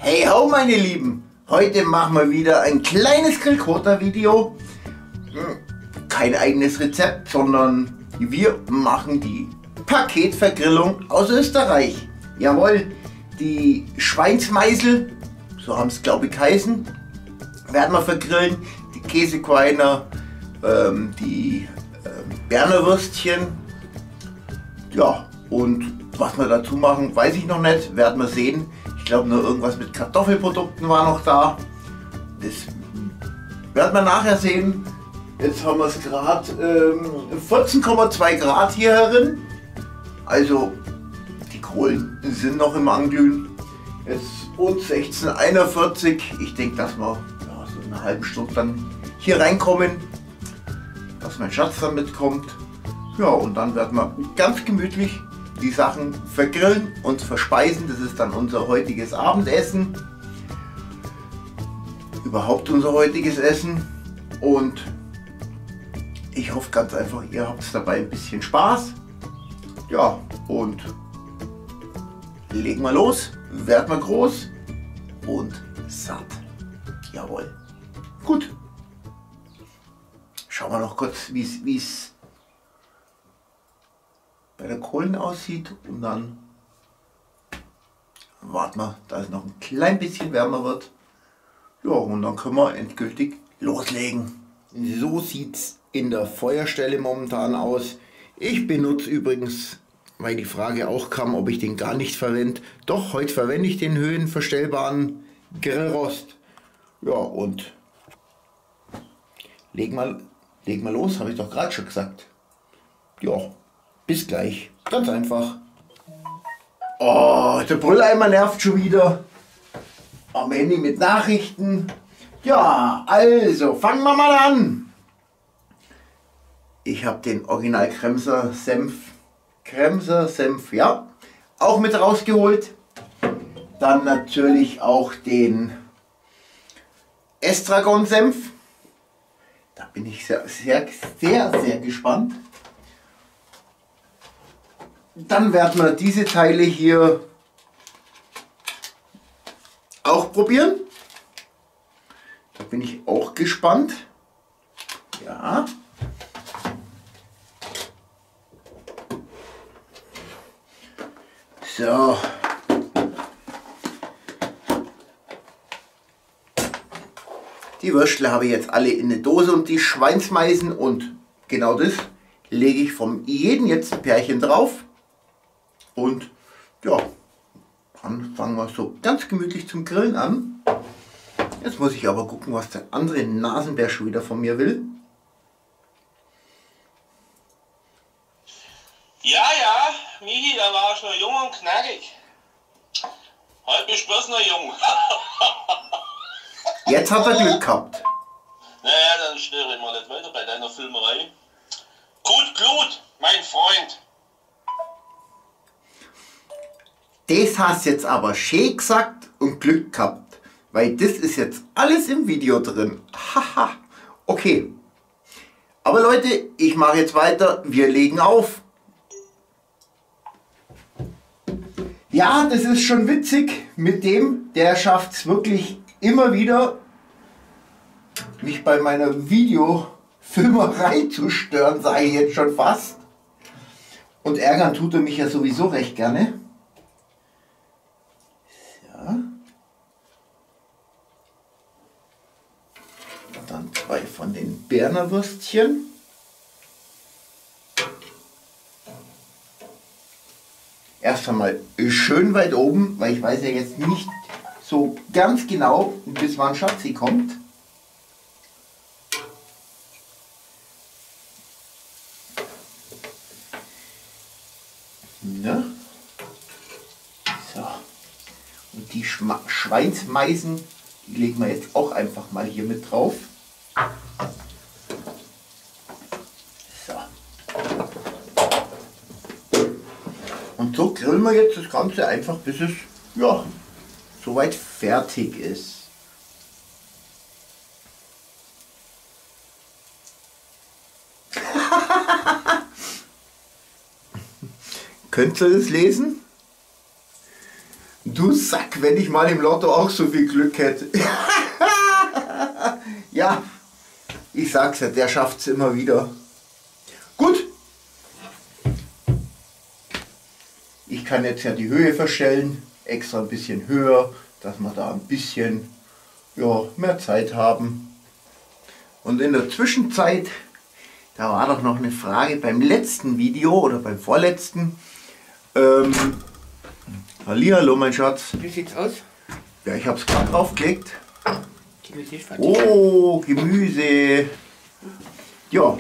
Hey ho meine Lieben, heute machen wir wieder ein kleines Grillkoter-Video. Kein eigenes Rezept, sondern wir machen die Paketvergrillung aus Österreich. Jawohl, die Schweinsmeißel, so haben es glaube ich geheißen, werden wir vergrillen. Die Käsequeiner, die Berner Würstchen. Ja, und was wir dazu machen, weiß ich noch nicht, werden wir sehen. Ich glaube nur irgendwas mit Kartoffelprodukten war noch da. Das werden wir nachher sehen. Jetzt haben wir es gerade 14,2 Grad hier herin. Also die Kohlen sind noch im Anglühen. Jetzt und 16:41 Uhr. Ich denke, dass wir so in einer halben Stunde dann hier reinkommen. Dass mein Schatz dann mitkommt. Ja, und dann werden wir ganz gemütlich die Sachen vergrillen und verspeisen. Das ist dann unser heutiges Abendessen. Überhaupt unser heutiges Essen. Und ich hoffe ganz einfach, ihr habt dabei ein bisschen Spaß. Ja, und legen wir los, werden wir groß und satt. Jawohl. Gut. Schauen wir noch kurz, wie es bei der Kohlen aussieht, und dann warten wir, dass es noch ein klein bisschen wärmer wird. Ja, und dann können wir endgültig loslegen. So sieht es in der Feuerstelle momentan aus. Ich benutze übrigens, weil die Frage auch kam, ob ich den gar nicht verwende. Doch, heute verwende ich den höhenverstellbaren Grillrost. Ja, und legen wir los, habe ich doch gerade schon gesagt. Ja. Bis gleich. Ganz einfach. Oh, der Brülleimer nervt schon wieder. Am Handy mit Nachrichten. Ja, also fangen wir mal an. Ich habe den Original Kremser Senf, ja, auch mit rausgeholt. Dann natürlich auch den Estragon Senf. Da bin ich sehr gespannt. Dann werden wir diese Teile hier auch probieren. Da bin ich auch gespannt. Ja. So. Die Würstel habe ich jetzt alle in eine Dose und die Schweinsmeißen, und genau das lege ich vom jeden jetzt ein Pärchen drauf. Und ja, dann fangen wir so ganz gemütlich zum Grillen an. Jetzt muss ich aber gucken, was der andere Nasenbär schon wieder von mir will. Ja, Michi, da war ich noch jung und knackig. Heute bist du bloß noch jung. Jetzt hat er Glück gehabt. Naja, dann störe ich mal nicht weiter bei deiner Filmerei. Gut Blut, mein Freund. Das hast jetzt aber schön gesagt und Glück gehabt, weil das ist jetzt alles im Video drin. Haha, okay. Aber Leute, ich mache jetzt weiter, wir legen auf. Ja, das ist schon witzig mit dem, der schafft es wirklich immer wieder, mich bei meiner Videofilmerei zu stören, sage ich jetzt schon fast. Und ärgern tut er mich ja sowieso recht gerne. Dann 2 von den Berner Würstchen. Erst einmal schön weit oben, weil ich weiß ja jetzt nicht so ganz genau, bis wann Schatzi kommt. Ne? So. Und die Schweinsmeißen, die legen wir jetzt auch einfach mal hier mit drauf. So. Und so grillen wir jetzt das Ganze einfach, bis es ja soweit fertig ist. Könnt ihr das lesen? Du Du Sack, wenn ich mal im Lotto auch so viel Glück hätte. Ja, ich sag's ja, der schafft's immer wieder. Gut. Ich kann jetzt ja die Höhe verstellen, extra ein bisschen höher, dass wir da ein bisschen mehr Zeit haben. Und in der Zwischenzeit, da war doch noch eine Frage beim letzten Video oder beim vorletzten. Hallihallo, mein Schatz. Wie sieht's aus? Ja, ich hab's gerade draufgelegt. Gemüse ist fertig. Oh, Gemüse. Ja,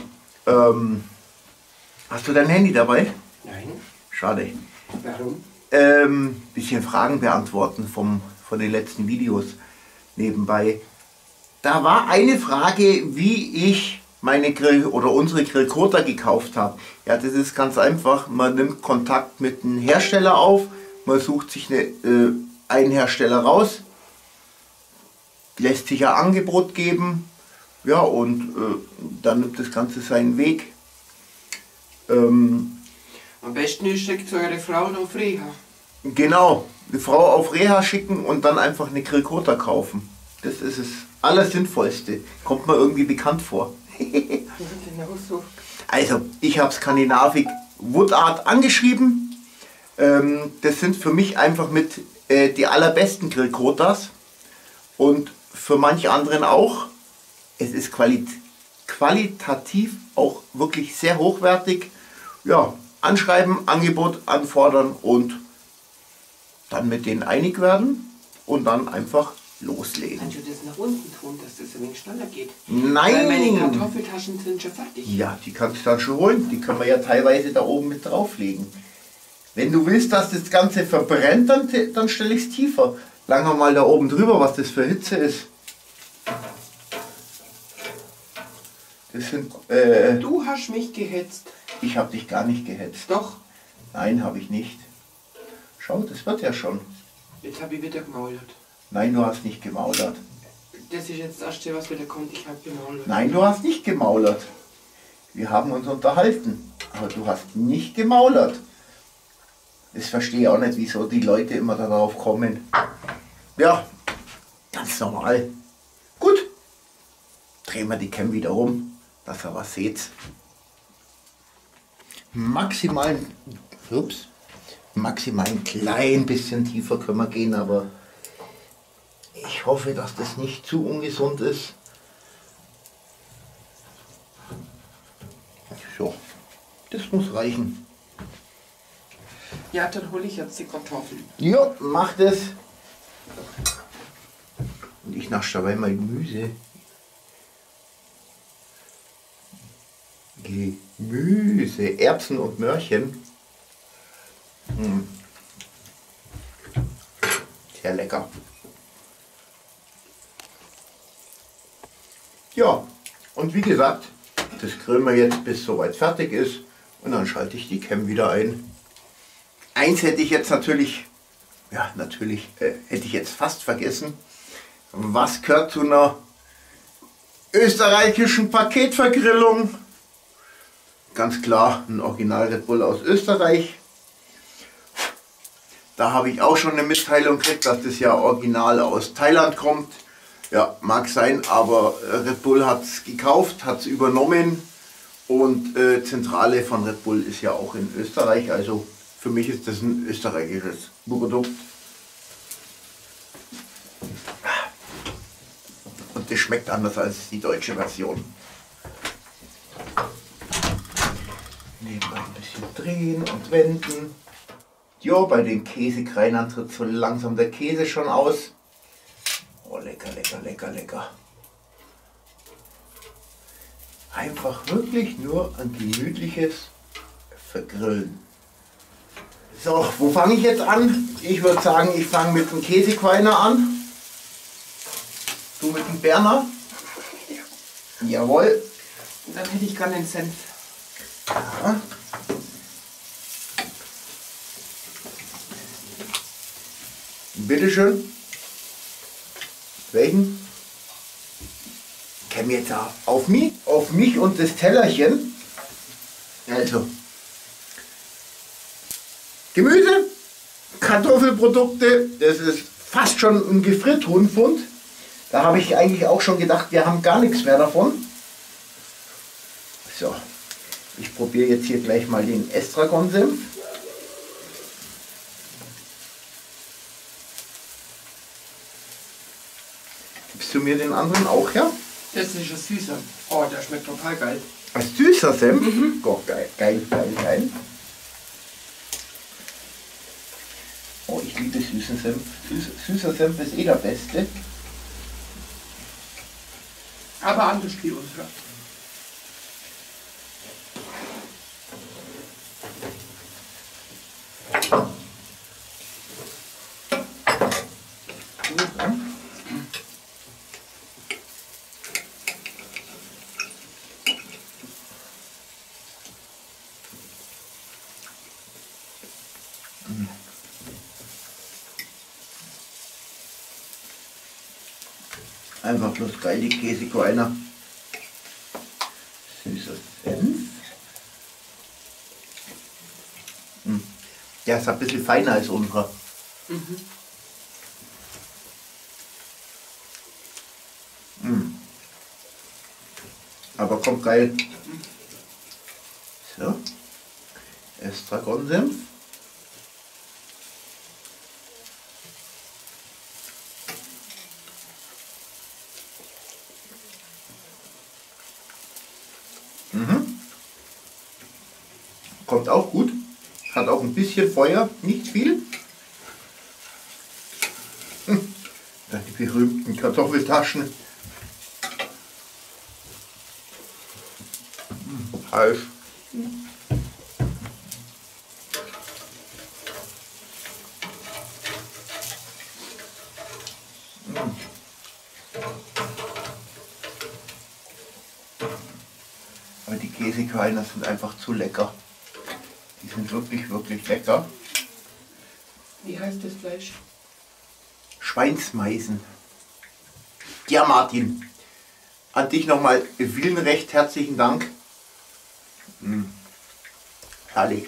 hast du dein Handy dabei? Nein. Schade. Warum? Bisschen Fragen beantworten von den letzten Videos nebenbei. Da war eine Frage, wie ich meine unsere Grillcoder gekauft habe. Ja, das ist ganz einfach. Man nimmt Kontakt mit einem Hersteller auf, man sucht sich einen Hersteller raus, lässt sich ein Angebot geben, ja, und dann nimmt das Ganze seinen Weg. Am besten ist, schickt eure Frau auf Reha. Genau, eine Frau auf Reha schicken und dann einfach eine Grillcoder kaufen. Das ist das Allersinnvollste. Kommt mir irgendwie bekannt vor. Genau so. Also, ich habe Skandinavik Woodart angeschrieben. Das sind für mich einfach mit die allerbesten Grillcoders. Und für manche anderen auch. Es ist qualitativ auch wirklich sehr hochwertig. Ja, anschreiben, Angebot anfordern und dann mit denen einig werden und dann einfach loslegen. Kannst du das nach unten tun, dass das ein wenig schneller geht? Nein! Weil meine Kartoffeltaschen sind schon fertig. Ja, die kannst du dann schon holen. Die können wir ja teilweise da oben mit drauflegen. Wenn du willst, dass das Ganze verbrennt, dann stelle ich es tiefer. Langen wir mal da oben drüber, was das für Hitze ist. Das sind, Du hast mich gehetzt. ich habe dich gar nicht gehetzt. Doch. Nein, habe ich nicht. Schau, das wird ja schon. Jetzt habe ich wieder gemaulert. Nein, du hast nicht gemaulert. Das ist jetzt das Erste, was wieder kommt. Ich habe gemaulert. Nein, du hast nicht gemaulert. Wir haben uns unterhalten. Aber du hast nicht gemaulert. Ich verstehe auch nicht, wieso die Leute immer darauf kommen. Ja, ganz normal. Gut. Drehen wir die Cam wieder um, dass ihr was seht. Maximal ein klein bisschen tiefer können wir gehen, aber ich hoffe, dass das nicht zu ungesund ist. So, das muss reichen. Ja, dann hole ich jetzt die Kartoffeln. Ja, mach das. Und ich nasche dabei mal Gemüse. Gemüse, Erbsen und Möhrchen. Sehr lecker. Ja, und wie gesagt, das grillen wir jetzt, bis soweit fertig ist. Und dann schalte ich die Cam wieder ein. Eins hätte ich jetzt natürlich hätte ich jetzt fast vergessen. Was gehört zu einer österreichischen Paketvergrillung? Ganz klar, ein Original Red Bull aus Österreich. Da habe ich auch schon eine Mitteilung gekriegt, dass das ja original aus Thailand kommt. Ja, mag sein, aber Red Bull hat es gekauft, hat es übernommen und Zentrale von Red Bull ist ja auch in Österreich. Also für mich ist das ein österreichisches Produkt. Und das schmeckt anders als die deutsche Version. Nebenbei ein bisschen drehen und wenden. Jo, bei den Käsekreinern tritt so langsam der Käse schon aus. Oh, lecker, lecker, lecker, lecker. Einfach wirklich nur ein gemütliches Vergrillen. So, wo fange ich jetzt an? Ich würde sagen, ich fange mit dem Käsekreiner an. Du mit dem Berner? Ja. Jawohl. Und dann hätte ich gerne den Senf. Ja. Bitteschön. Welchen? Käme jetzt auf mich und das Tellerchen. Also. Gemüse, Kartoffelprodukte. Das ist fast schon ein Gefriertruhenpfund. Da habe ich eigentlich auch schon gedacht, wir haben gar nichts mehr davon. So, ich probiere jetzt hier gleich mal den Estragon-Senf. Gibst du mir den anderen auch her? Das ist ein süßer. Oh, der schmeckt total geil. Ein süßer Senf? Oh, geil, geil, geil, geil. Oh, ich liebe süßen Senf. Süßer Senf ist eh der beste. Aber anders wie unserer. Einfach bloß geil, die Käsekreiner. Süßer Senf. Der ist ein bisschen feiner als unserer. Aber kommt geil. So. Estragon-Senf. Kommt auch gut. Hat auch ein bisschen Feuer, nicht viel. Dann die berühmten Kartoffeltaschen. Heiß. Aber die Käsekreiner sind einfach zu lecker. Die sind wirklich, wirklich lecker. Wie heißt das Fleisch? Schweinsmeisen. Ja, Martin, an dich nochmal vielen recht herzlichen Dank. Herrlich.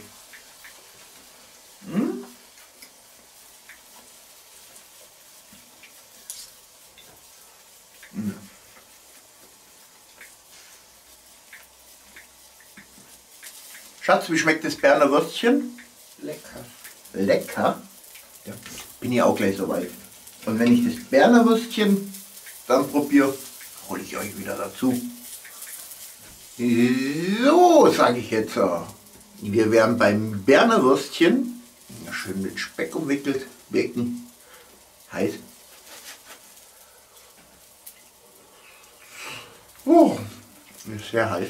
Schatz, wie schmeckt das Berner Würstchen? Lecker. Lecker. Ja, bin ich auch gleich soweit. Und wenn ich das Berner Würstchen dann probiere, hole ich euch wieder dazu. So, sage ich jetzt. Wir werden beim Berner Würstchen schön mit Speck umwickelt, Bacon, heiß. Oh, ist sehr heiß.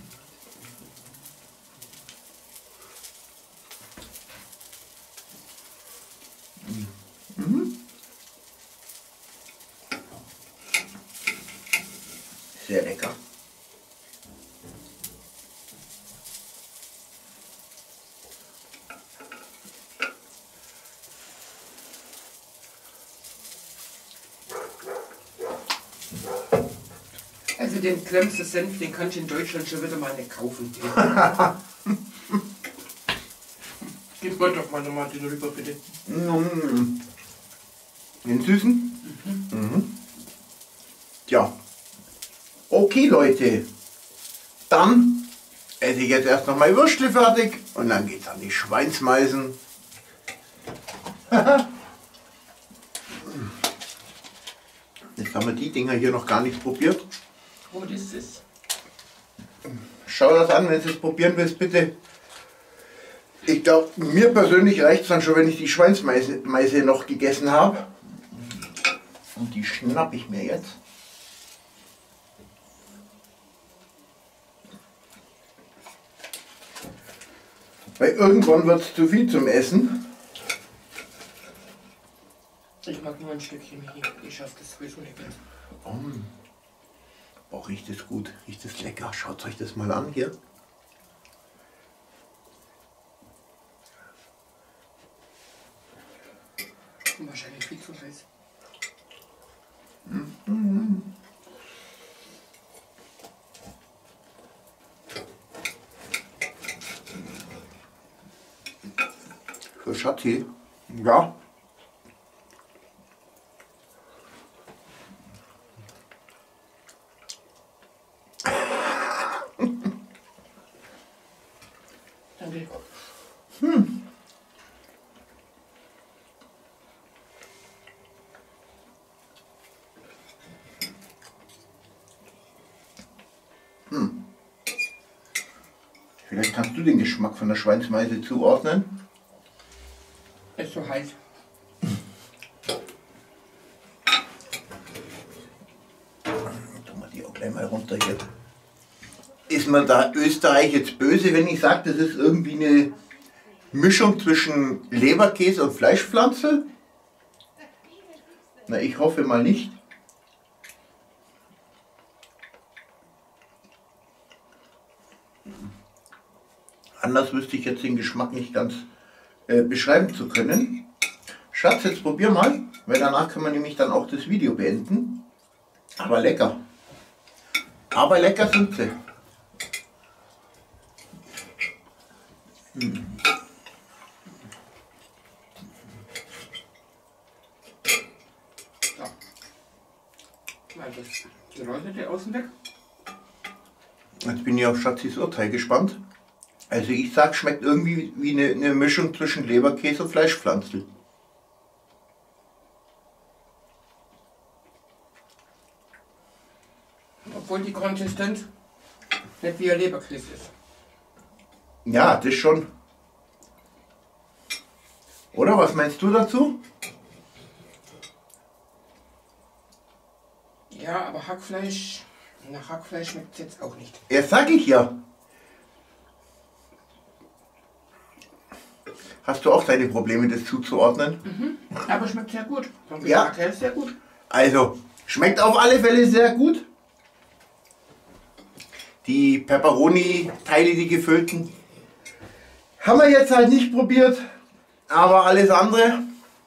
Sehr lecker. Also den Kremser Senf, den kannst du in Deutschland schon wieder mal nicht kaufen. Gib mir doch mal nochmal den rüber, bitte. Den süßen? Ja. Okay, Leute. Dann esse ich jetzt erst noch mal Würstle fertig und dann geht's an die Schweinsmeisen. Jetzt haben wir die Dinger hier noch gar nicht probiert. Was ist das? Schau das an, wenn du es probieren willst, bitte. Ich glaube, mir persönlich reicht es dann schon, wenn ich die Schweinsmeise noch gegessen habe. Und die schnapp ich mir jetzt. Weil irgendwann wird es zu viel zum Essen. Ich mag nur ein Stückchen hier. Ich schaffe das sowieso nicht mehr. Boah, riecht es gut, riecht es lecker. Schaut euch das mal an hier. Wahrscheinlich viel zu heiß. Für Schatzi Ja. Danke. Vielleicht kannst du den Geschmack von der Schweinsmeise zuordnen. Ist so heiß. Tun wir die auch gleich mal runter hier. Ist man da Österreich jetzt böse, wenn ich sage, das ist irgendwie eine Mischung zwischen Leberkäse und Fleischpflanze? Na, ich hoffe mal nicht. Anders wüsste ich jetzt den Geschmack nicht ganz beschreiben zu können. Schatz, jetzt probier mal, weil danach können wir nämlich dann auch das Video beenden. Aber lecker. Aber lecker sind sie. So. Mal das geräucherte außen weg. Jetzt bin ich auf Schatzis Urteil gespannt. Also ich sag, schmeckt irgendwie wie eine Mischung zwischen Leberkäse und Fleischpflanze. Obwohl die Konsistenz nicht wie ein Leberkäse ist. Ja, das schon. Oder was meinst du dazu? Ja, aber Hackfleisch, nach Hackfleisch schmeckt es jetzt auch nicht. Ja, sag ich ja. Hast du auch deine Probleme, das zuzuordnen? Aber schmeckt sehr gut. Vom Ja. Geschmack her ist sehr gut. Also, schmeckt auf alle Fälle sehr gut. Die Pepperoni-Teile, die gefüllten, haben wir jetzt halt nicht probiert. Aber alles andere,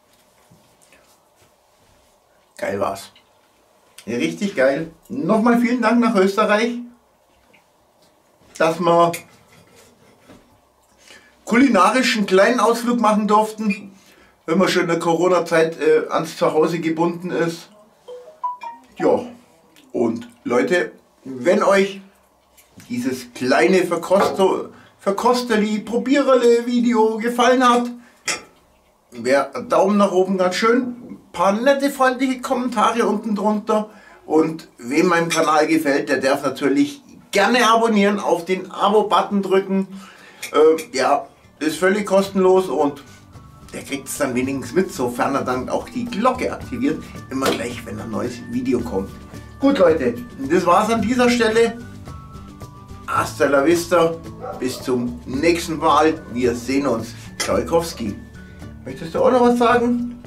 geil war's. Ja, richtig geil. Nochmal vielen Dank nach Österreich, dass wir kulinarischen kleinen Ausflug machen durften, wenn man schon in der Corona-Zeit ans Zuhause gebunden ist. Ja, und Leute, wenn euch dieses kleine Verkosterli, Probiererle Video gefallen hat, wäre ein Daumen nach oben ganz schön, ein paar nette, freundliche Kommentare unten drunter und wem meinem Kanal gefällt, der darf natürlich gerne abonnieren, auf den Abo-Button drücken. Ja, ist völlig kostenlos und der kriegt es dann wenigstens mit, sofern er dann auch die Glocke aktiviert, immer gleich, wenn ein neues Video kommt. Gut Leute, das war's an dieser Stelle. Hasta la vista, bis zum nächsten Mal. Wir sehen uns. Tschajkowski. Möchtest du auch noch was sagen?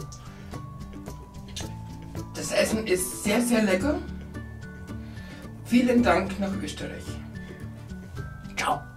Das Essen ist sehr, sehr lecker. Vielen Dank nach Österreich. Ciao.